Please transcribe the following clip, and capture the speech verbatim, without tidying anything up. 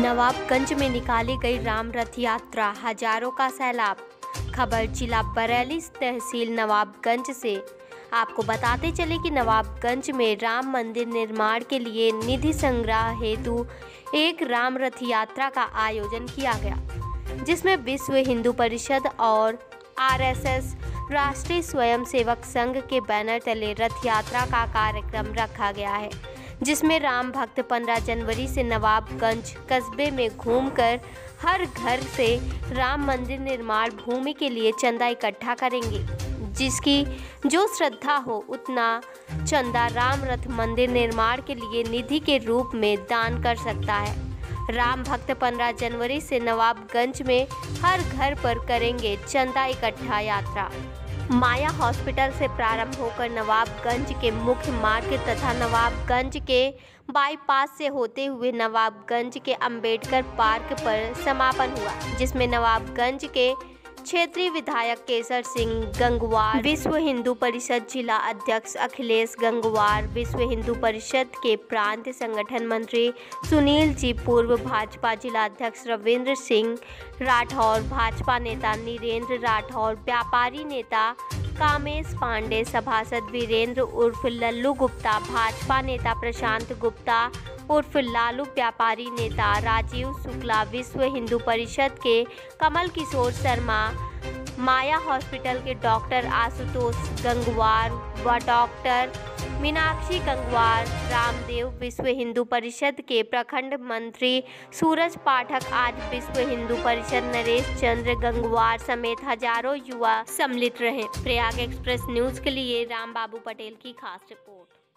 नवाबगंज में निकाली गई राम रथ यात्रा, हजारों का सैलाब। खबर जिला बरेली तहसील नवाबगंज से। आपको बताते चले कि नवाबगंज में राम मंदिर निर्माण के लिए निधि संग्रह हेतु एक राम रथ यात्रा का आयोजन किया गया, जिसमें विश्व हिंदू परिषद और आर एस एस राष्ट्रीय स्वयंसेवक संघ के बैनर तले रथ यात्रा का कार्यक्रम रखा गया है, जिसमें राम भक्त पंद्रह जनवरी से नवाबगंज कस्बे में घूमकर हर घर से राम मंदिर निर्माण भूमि के लिए चंदा इकट्ठा करेंगे। जिसकी जो श्रद्धा हो उतना चंदा राम रथ मंदिर निर्माण के लिए निधि के रूप में दान कर सकता है। राम भक्त पंद्रह जनवरी से नवाबगंज में हर घर पर करेंगे चंदा इकट्ठा यात्रा। माया हॉस्पिटल से प्रारंभ होकर नवाबगंज के मुख्य मार्ग तथा नवाबगंज के बाईपास से होते हुए नवाबगंज के अंबेडकर पार्क पर समापन हुआ, जिसमें नवाबगंज के क्षेत्रीय विधायक केसर सिंह गंगवार, विश्व हिंदू परिषद जिला अध्यक्ष अखिलेश गंगवार, विश्व हिंदू परिषद के प्रांत संगठन मंत्री सुनील जी, पूर्व भाजपा जिला अध्यक्ष रविंद्र सिंह राठौर, भाजपा नेता नीरेंद्र राठौर, व्यापारी नेता कामेश पांडे, सभासद वीरेंद्र उर्फ लल्लू गुप्ता, भाजपा नेता प्रशांत गुप्ता उर्फ लालू, व्यापारी नेता राजीव शुक्ला, विश्व हिंदू परिषद के कमल किशोर शर्मा, माया हॉस्पिटल के डॉक्टर आशुतोष गंगवार व डॉक्टर मीनाक्षी गंगवार, रामदेव, विश्व हिंदू परिषद के प्रखंड मंत्री सूरज पाठक, आज विश्व हिंदू परिषद नरेश चंद्र गंगवार समेत हजारों युवा सम्मिलित रहे। प्रयाग एक्सप्रेस न्यूज के लिए राम बाबू पटेल की खास रिपोर्ट।